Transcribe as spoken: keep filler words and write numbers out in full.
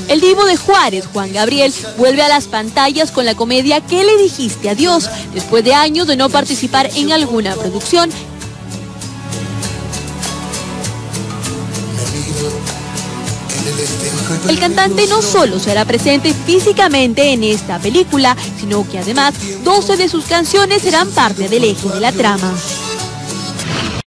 El divo de Juárez, Juan Gabriel, vuelve a las pantallas con la comedia ¿Qué le dijiste a Dios?, después de años de no participar en alguna producción. El cantante no solo será presente físicamente en esta película, sino que además doce de sus canciones serán parte del eje de la trama.